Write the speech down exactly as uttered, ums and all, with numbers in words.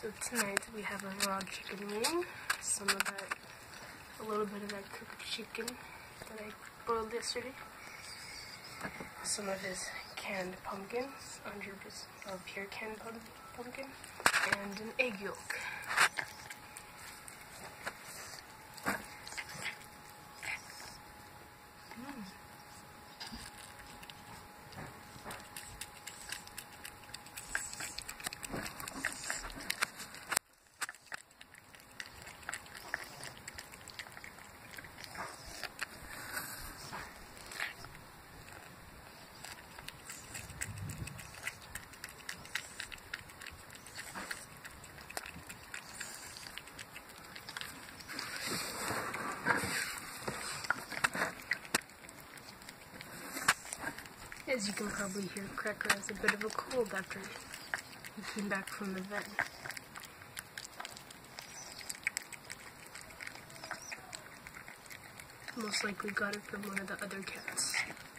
So tonight we have a raw chicken wing, some of that, a little bit of that cooked chicken that I boiled yesterday, some of his canned pumpkin, one hundred percent of pure canned pumpkin, and an egg yolk. Mm. As you can probably hear, Cracker has a bit of a cold after he came back from the vet. Most likely got it from one of the other cats.